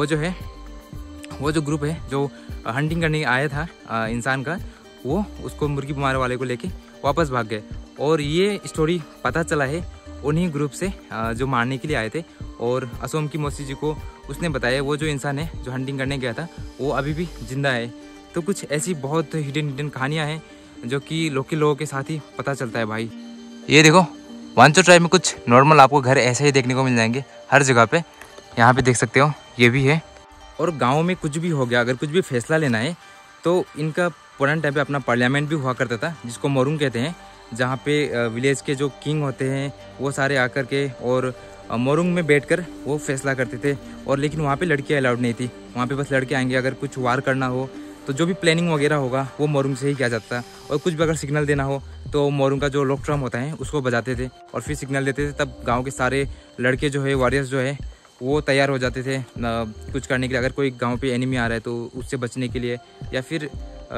जो ग्रुप है जो हंटिंग करने आया था इंसान का, वो उसको मुर्गी बीमार वाले को लेके वापस भाग गए। और ये स्टोरी पता चला है उन्हीं ग्रुप से जो मारने के लिए आए थे। और असोम की मौसी जी को उसने बताया वो जो इंसान है जो हंटिंग करने गया था वो अभी भी जिंदा है। तो कुछ ऐसी बहुत हिडन कहानियाँ हैं जो कि लोकल लोगों के साथ ही पता चलता है भाई। ये देखो वांचो ट्राइब में कुछ नॉर्मल आपको घर ऐसे ही देखने को मिल जाएंगे हर जगह पे, यहाँ पे देख सकते हो ये भी है। और गाँव में कुछ भी हो गया, अगर कुछ भी फैसला लेना है तो इनका पुराने टाइम पे अपना पार्लियामेंट भी हुआ करता था जिसको मोरुंग कहते हैं, जहाँ पे विलेज के जो किंग होते हैं वो सारे आकर के और मोरुंग में बैठकर वो फैसला करते थे। और लेकिन वहाँ पे लड़कियाँ अलाउड नहीं थी, वहाँ पे बस लड़के आएंगे। अगर कुछ वार करना हो तो जो भी प्लानिंग वगैरह होगा वो मोरुंग से ही किया जाता। और कुछ भी अगर सिग्नल देना हो तो मोरुंग का जो लोकट्रम होता है उसको बजाते थे और फिर सिग्नल देते थे। तब गाँव के सारे लड़के जो है वॉरियर्स जो है वो तैयार हो जाते थे कुछ करने के लिए। अगर कोई गांव पे एनिमी आ रहा है तो उससे बचने के लिए, या फिर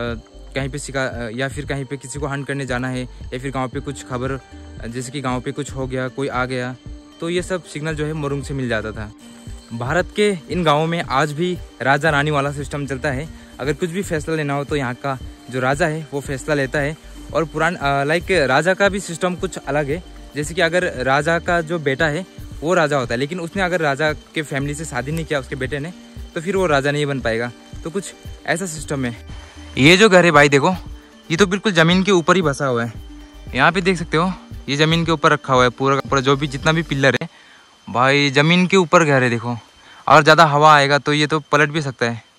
कहीं पे किसी को हंट करने जाना है, या फिर गांव पे कुछ खबर, जैसे कि गांव पे कुछ हो गया, कोई आ गया, तो ये सब सिग्नल जो है मोरुंग से मिल जाता था। भारत के इन गाँवों में आज भी राजा रानी वाला सिस्टम चलता है। अगर कुछ भी फैसला लेना हो तो यहाँ का जो राजा है वो फैसला लेता है। और लाइक राजा का भी सिस्टम कुछ अलग है, जैसे कि अगर राजा का जो बेटा है वो राजा होता है, लेकिन उसने अगर राजा के फैमिली से शादी नहीं किया उसके बेटे ने, तो फिर वो राजा नहीं बन पाएगा। तो कुछ ऐसा सिस्टम है। ये जो घर है भाई देखो, ये तो बिल्कुल ज़मीन के ऊपर ही बसा हुआ है। यहाँ पे देख सकते हो, ये ज़मीन के ऊपर रखा हुआ है पूरा का पूरा, जो भी जितना भी पिलर है भाई ज़मीन के ऊपर घर है देखो। और ज़्यादा हवा आएगा तो ये तो पलट भी सकता है।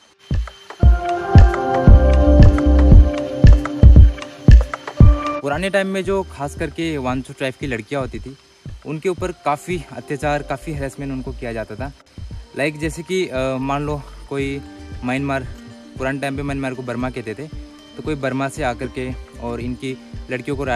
पुराने टाइम में जो खास करके वांचो ट्राइब की लड़कियां होती थी, उनके ऊपर काफ़ी अत्याचार, काफ़ी हैरेसमेंट उनको किया जाता था। लाइक जैसे कि मान लो कोई म्यांमार, पुराने टाइम पे म्यांमार को बर्मा कहते थे, तो कोई बर्मा से आकर के और इनकी लड़कियों को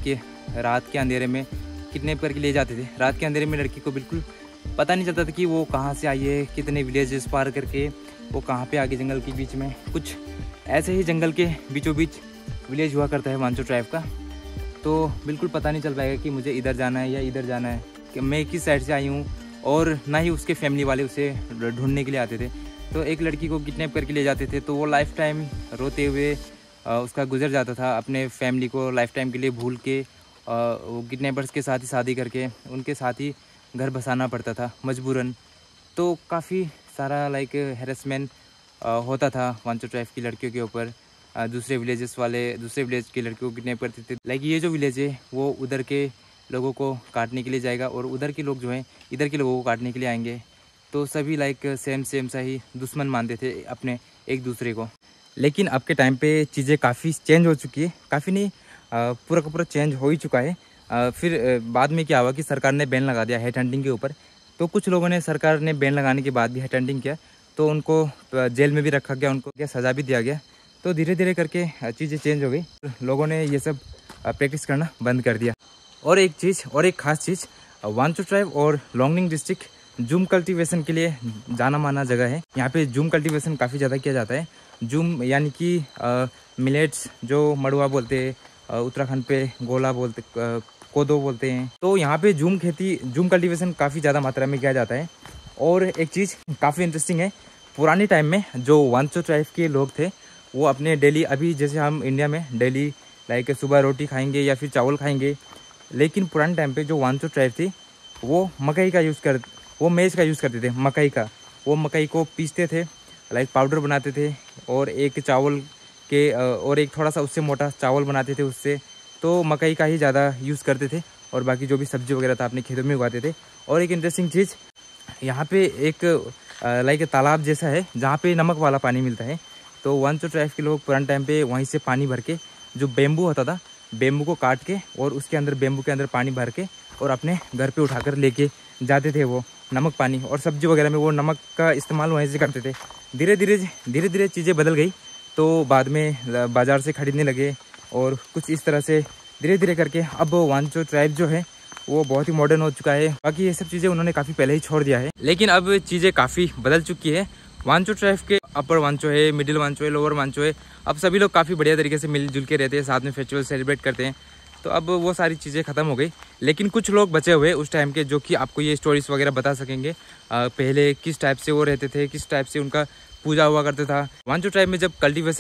रात के अंधेरे में किडनैप करके ले जाते थे। रात के अंधेरे में लड़की को बिल्कुल पता नहीं चलता था कि वो कहाँ से आई है, कितने विलेजेस पार करके वो कहाँ पे आगे जंगल के बीच में। कुछ ऐसे ही जंगल के बीचों बीच विलेज हुआ करता है वांचो ट्राइब का, तो बिल्कुल पता नहीं चल पाएगा कि मुझे इधर जाना है या इधर जाना है, कि मैं किस साइड से आई हूँ। और ना ही उसके फैमिली वाले उसे ढूंढने के लिए आते थे। तो एक लड़की को किडनैप करके ले जाते थे, तो वो लाइफ टाइम रोते हुए उसका गुजर जाता था। अपने फैमिली को लाइफ टाइम के लिए भूल के वो किडनैपर्स के साथ ही शादी करके उनके साथ ही घर बसाना पड़ता था मजबूरन। तो काफ़ी सारा लाइक हैरेसमेंट होता था वांचो ट्राइब की लड़कियों के ऊपर। दूसरे विलेज की लड़कियों को किडनैप करते थे। लाइक ये जो विलेज है वो उधर के लोगों को काटने के लिए जाएगा और उधर के लोग जो हैं इधर के लोगों को काटने के लिए आएंगे। तो सभी लाइक सेम सा ही दुश्मन मानते थे अपने एक दूसरे को। लेकिन अब के टाइम पे चीज़ें काफ़ी चेंज हो चुकी है, काफ़ी नहीं पूरा का पूरा चेंज हो ही चुका है। फिर बाद में क्या हुआ कि सरकार ने बैन लगा दिया हेड हंटिंग के ऊपर। तो कुछ लोगों ने, सरकार ने बैन लगाने के बाद भी हेड हंटिंग किया, तो उनको जेल में भी रखा गया, उनको क्या सज़ा भी दिया गया। तो धीरे धीरे करके चीज़ें चेंज हो गई, लोगों ने ये सब प्रैक्टिस करना बंद कर दिया। और एक ख़ास चीज़, वांचो ट्राइब और लोंगनिंग डिस्ट्रिक्ट जूम कल्टीवेशन के लिए जाना माना जगह है। यहाँ पे जूम कल्टीवेशन काफ़ी ज़्यादा किया जाता है। जूम यानी कि मिलेट्स, जो मड़ुआ बोलते हैं, उत्तराखंड पे गोला बोलते, कोदो बोलते हैं। तो यहाँ पे जूम कल्टीवेशन काफ़ी ज़्यादा मात्रा में किया जाता है। और एक चीज़ काफ़ी इंटरेस्टिंग है, पुराने टाइम में जो वांचो ट्राइब के लोग थे वो अपने डेली, अभी जैसे हम इंडिया में डेली लाइक सुबह रोटी खाएंगे या फिर चावल खाएंगे, लेकिन पुराने टाइम पे जो वांचो ट्राइब थी वो वो मेज का यूज़ करते थे, मकई का। वो मकई को पीसते थे, लाइक पाउडर बनाते थे, और एक चावल के और एक थोड़ा सा उससे मोटा चावल बनाते थे उससे। तो मकई का ही ज़्यादा यूज़ करते थे और बाकी जो भी सब्जी वगैरह था अपने खेतों में उगाते थे। और एक इंटरेस्टिंग चीज़, यहाँ पे एक लाइक तालाब जैसा है जहाँ पे नमक वाला पानी मिलता है। तो वांचो ट्राइब के लोग पुराने टाइम पे वहीं से पानी भर के, जो बेम्बू होता था, बेम्बू को काट के और उसके अंदर बेम्बू के अंदर पानी भर के और अपने घर पे उठाकर लेके जाते थे वो नमक पानी। और सब्जी वगैरह में वो नमक का इस्तेमाल वहीं से करते थे। धीरे धीरे चीज़ें बदल गई, तो बाद में बाज़ार से ख़रीदने लगे और कुछ इस तरह से धीरे धीरे करके अब वांचो ट्राइब जो है वो बहुत ही मॉडर्न हो चुका है। बाकी ये सब चीज़ें उन्होंने काफ़ी पहले ही छोड़ दिया है, लेकिन अब चीज़ें काफ़ी बदल चुकी है। वांचो ट्राइब के अपर वांचो है, मिडिल वांचो है, लोअर वांचो है, अब सभी लोग काफ़ी बढ़िया तरीके से मिलजुल के रहते हैं, साथ में फेस्टिवल सेलिब्रेट करते हैं। तो अब वो सारी चीज़ें ख़त्म हो गई, लेकिन कुछ लोग बचे हुए उस टाइम के, जो कि आपको ये स्टोरीज वगैरह बता सकेंगे पहले किस टाइप से वो रहते थे, किस टाइप से उनका पूजा हुआ करता था। वांचो ट्राइब में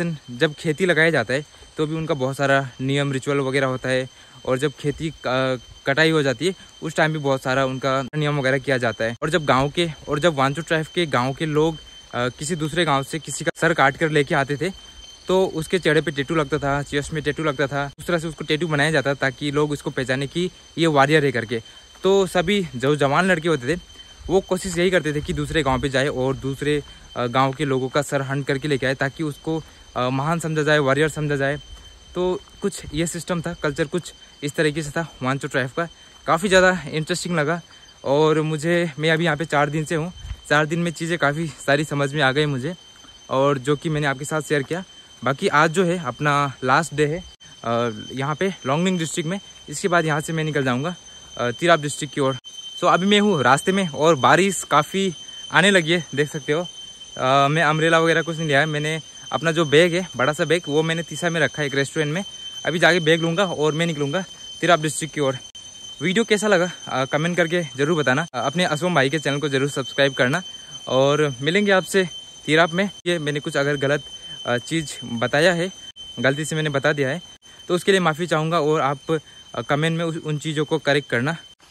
जब खेती लगाया जाता है तो भी उनका बहुत सारा नियम रिचुअल वगैरह होता है, और जब खेती कटाई हो जाती है उस टाइम भी बहुत सारा उनका नियम वगैरह किया जाता है। और जब वांचो ट्राइब के गाँव के लोग किसी दूसरे गाँव से किसी का सर काट कर लेके आते थे, तो उसके चेहरे पे टैटू लगता था, चेस्ट में टैटू लगता था। उस तरह से उसको टैटू बनाया जाता था ताकि लोग उसको पहचाने कि ये वॉरियर है करके। तो सभी जो जवान लड़के होते थे वो कोशिश यही करते थे कि दूसरे गांव पे जाए और दूसरे गांव के लोगों का सर हंट करके लेके आए, ताकि उसको महान समझा जाए, वॉरियर समझा जाए। तो कुछ ये सिस्टम था, कल्चर कुछ इस तरीके से था वांचो ट्राइब का। काफ़ी ज़्यादा इंटरेस्टिंग लगा, और मैं अभी यहाँ पे 4 दिन से हूँ। 4 दिन में चीज़ें काफ़ी सारी समझ में आ गई मुझे, और जो कि मैंने आपके साथ शेयर किया। बाकी आज जो है अपना लास्ट डे है यहाँ पे लोंगनिंग डिस्ट्रिक्ट में। इसके बाद यहाँ से मैं निकल जाऊँगा तिराप डिस्ट्रिक्ट की ओर। सो अभी मैं हूँ रास्ते में, और बारिश काफ़ी आने लगी है, देख सकते हो। मैं अम्ब्रेला वगैरह कुछ नहीं लिया है। मैंने अपना जो बैग है, बड़ा सा बैग, वो मैंने तीसा में रखा है एक रेस्टोरेंट में। अभी जाके बैग लूँगा और मैं निकलूँगा तिराप डिस्ट्रिक्ट की ओर। वीडियो कैसा लगा कमेंट करके ज़रूर बताना। अपने असोम भाई के चैनल को ज़रूर सब्सक्राइब करना, और मिलेंगे आपसे तिराप में। ये मैंने कुछ अगर गलत चीज़ बताया है, गलती से मैंने बता दिया है, तो उसके लिए माफ़ी चाहूँगा, और आप कमेंट में उन चीज़ों को करेक्ट करना।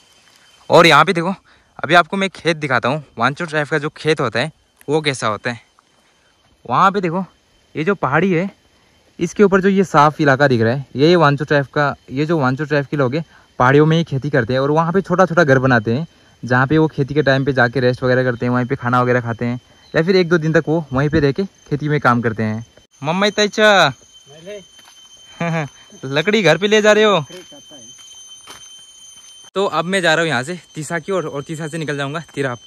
और यहाँ पे देखो, अभी आपको मैं खेत दिखाता हूँ। वांचो ट्राइब का जो खेत होता है वो कैसा होता है। वहाँ पे देखो ये जो पहाड़ी है इसके ऊपर जो ये साफ इलाका दिख रहा है, ये वांचो ट्राइब का, ये जो वांचो ट्राइब के लोग हैं पहाड़ियों में ही खेती करते हैं और वहाँ पे छोटा छोटा घर बनाते हैं जहाँ पे वो खेती के टाइम पे जाके रेस्ट वगैरह करते हैं, वहीं पे खाना वगैरह खाते हैं या फिर 1-2 दिन तक वो वहीं पे रह के खेती में काम करते हैं। मम्मी तैचा लकड़ी घर पे ले जा रहे हो? तो अब मैं जा रहा हूँ यहाँ से तीसा की ओर और तीसा से निकल जाऊँगा तिराप।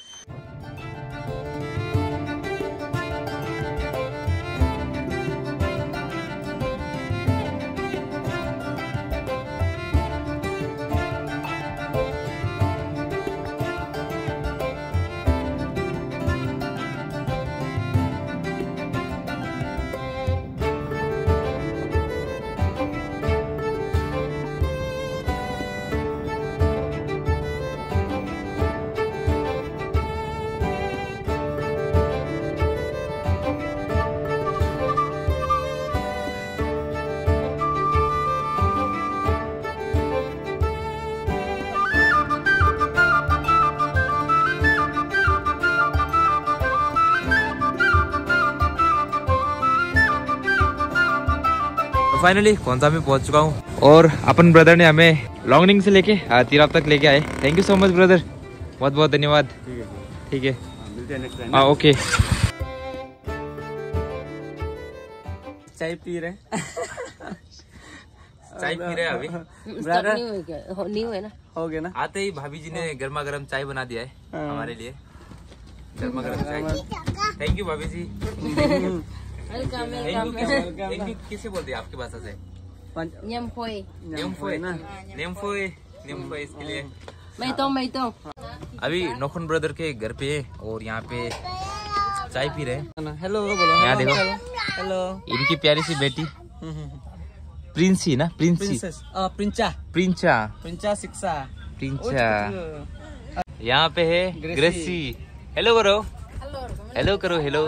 फाइनली खोंसा में पहुंच चुका हूं और अपन ब्रदर ने हमें लॉन्गनिंग से लेके तिराप तक लेके आए। Thank you so much brother, बहुत बहुत धन्यवाद। ठीक है हाँ ओके। चाय पी रहे चाय पी रहे हैं अभी ब्रदर, नहीं हुए ना, हो गया ना। आते ही भाभी जी ने गर्मा गर्म चाय बना दिया है हमारे लिए, गर्मा गर्म चाय। थैंक यू भाभी जी। थैंक यू किसे बोलते हैं आपकी भाषा से? न्यमफोई नेमफोई इसके लिए। मैं तो अभी नोखन ब्रदर के घर पे है और यहाँ पे चाय पी रहे हैं। हेलो बोलो, यहाँ देखो हेलो। इनकी प्यारी सी बेटी प्रिंसी ना, प्रिंचा शिक्षा। यहाँ पे है ग्रेसी। हेलो करो, हेलो करो, हेलो।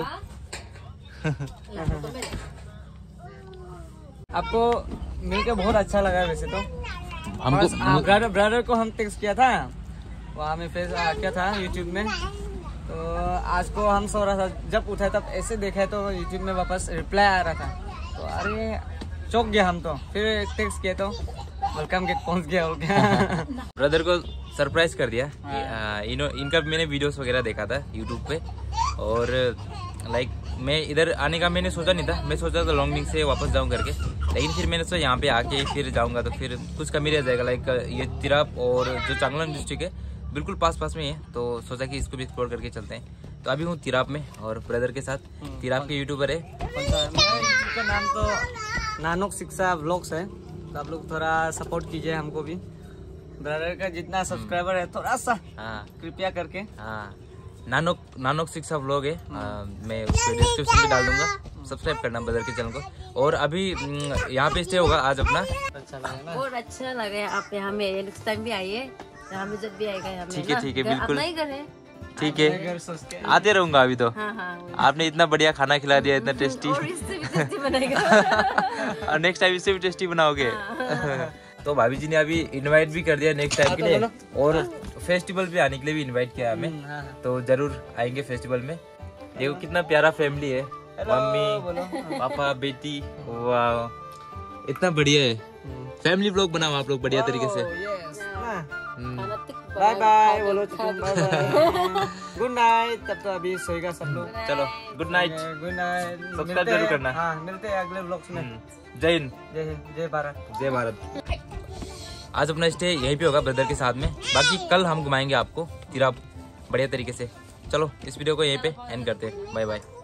आपको मिलकर बहुत अच्छा लगा वैसे तो। हमको ब्रदर को हम टेक्स्ट किया था, वहाँ में फेस किया था यूट्यूब में, तो आज को हम सो रहा था, जब उठा तब ऐसे देखा तो यूट्यूब में वापस रिप्लाई आ रहा था, तो अरे चौंक गया हम तो, फिर टेक्स्ट किया तो वेलकम गेट पहुँच गया हो गया। ब्रदर को सरप्राइज कर दिया। इनका मैंने वीडियोस वगैरह देखा था यूट्यूब पे और लाइक मैं इधर आने का मैंने सोचा नहीं था, मैं सोचा था लॉन्गनिंग से वापस जाऊं करके, लेकिन फिर मैंने सोचा यहाँ पे आके फिर जाऊंगा तो फिर कुछ कमी रह जाएगा। लाइक ये तिराप और जो चांगलांग डिस्ट्रिक्ट है बिल्कुल पास में है, तो सोचा कि इसको भी एक्सप्लोर करके चलते हैं। तो अभी हूँ तिराप में और ब्रदर के साथ, तिराप के यूट्यूबर है। का नाम तो नानक शिक्षा व्लॉग्स है, तो आप लोग थोड़ा सपोर्ट कीजिए हमको भी। ब्रदर का जितना सब्सक्राइबर है थोड़ा सा कृपया करके। हाँ नानक शिक्षा व्लॉग है, मैं उसको डिस्क्रिप्शन में डाल दूंगा, सब्सक्राइब करना ब्रदर के चैनल को। और अभी यहाँ पे स्टे होगा आज अपना। अच्छा लगा ना? बहुत अच्छा लगे आप यहाँ में, नेक्स्ट टाइम भी आइए, यहाँ में जब भी आएगा यहाँ में। ठीक है बिल्कुल, नहीं करे ठीक है आते रहूंगा अभी तो। हाँ, आपने इतना बढ़िया खाना खिला दिया, इतना टेस्टी, और इससे भी टेस्टी बनेगा। और नेक्स्ट टाइम इससे भी टेस्टी बनाओगे। तो भाभी जी ने अभी इनवाइट भी कर दिया नेक्स्ट टाइम के लिए, और फेस्टिवल पे आने के लिए भी इनवाइट किया हमें, तो जरूर आएंगे फेस्टिवल में। देखो कितना प्यारा फैमिली है, मम्मी पापा बेटी, वाह इतना बढ़िया है। फैमिली व्लॉग बनाओ आप लोग बढ़िया तरीके से। बाय बाय बोलो, गुड नाइट। तब तो अभी सोएगा सब लोग। चलो good night, good night, subscribe जरूर करना। हाँ मिलते हैं अगले व्लॉग्स में। जय हिंद, जय भारत, जय भारत। आज अपना स्टे यहीं पे होगा ब्रदर के साथ में, बाकी कल हम घुमाएंगे आपको तिराप बढ़िया तरीके से। चलो इस वीडियो को यहीं पे एंड करते हैं, बाय बाय।